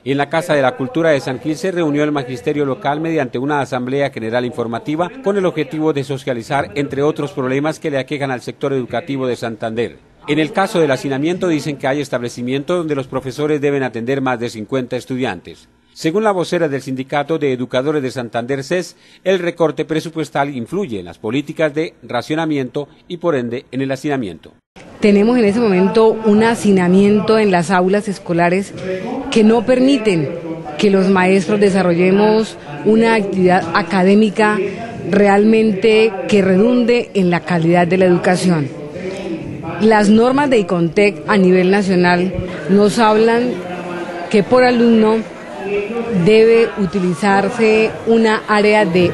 En la Casa de la Cultura de San Gil se reunió el magisterio local mediante una asamblea general informativa con el objetivo de socializar, entre otros problemas que le aquejan al sector educativo de Santander. En el caso del hacinamiento dicen que hay establecimientos donde los profesores deben atender más de 50 estudiantes. Según la vocera del Sindicato de Educadores de Santander, SES, el recorte presupuestal influye en las políticas de racionamiento y por ende en el hacinamiento. Tenemos en ese momento un hacinamiento en las aulas escolares que no permiten que los maestros desarrollemos una actividad académica realmente que redunde en la calidad de la educación. Las normas de ICONTEC a nivel nacional nos hablan que por alumno debe utilizarse una área de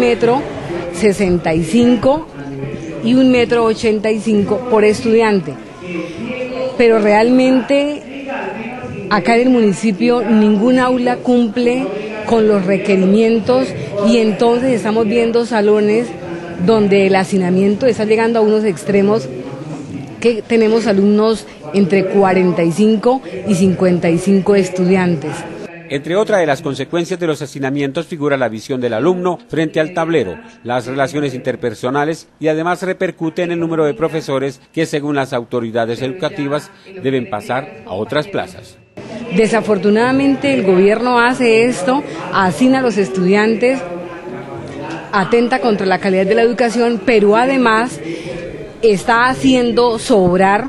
1,65 m y 1,85 m por estudiante, pero realmente acá en el municipio ningún aula cumple con los requerimientos y entonces estamos viendo salones donde el hacinamiento está llegando a unos extremos que tenemos alumnos entre 45 y 55 estudiantes. Entre otras de las consecuencias de los hacinamientos figura la visión del alumno frente al tablero, las relaciones interpersonales y además repercute en el número de profesores que según las autoridades educativas deben pasar a otras plazas. Desafortunadamente el gobierno hace esto, hacina a los estudiantes, atenta contra la calidad de la educación, pero además está haciendo sobrar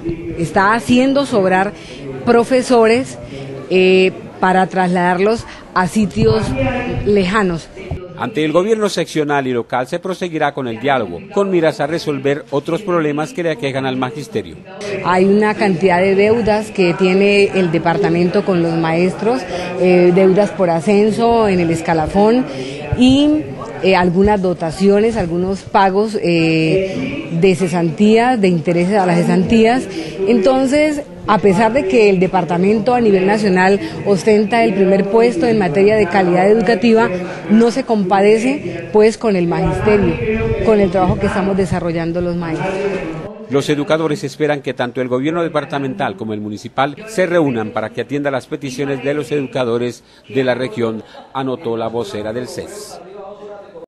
profesores para trasladarlos a sitios lejanos. Ante el gobierno seccional y local se proseguirá con el diálogo, con miras a resolver otros problemas que le aquejan al magisterio. Hay una cantidad de deudas que tiene el departamento con los maestros, deudas por ascenso en el escalafón y algunas dotaciones, algunos pagos de cesantías, de intereses a las cesantías. Entonces, a pesar de que el departamento a nivel nacional ostenta el primer puesto en materia de calidad educativa, no se compadece pues con el magisterio, con el trabajo que estamos desarrollando los maestros. Los educadores esperan que tanto el gobierno departamental como el municipal se reúnan para que atienda las peticiones de los educadores de la región, anotó la vocera del SES.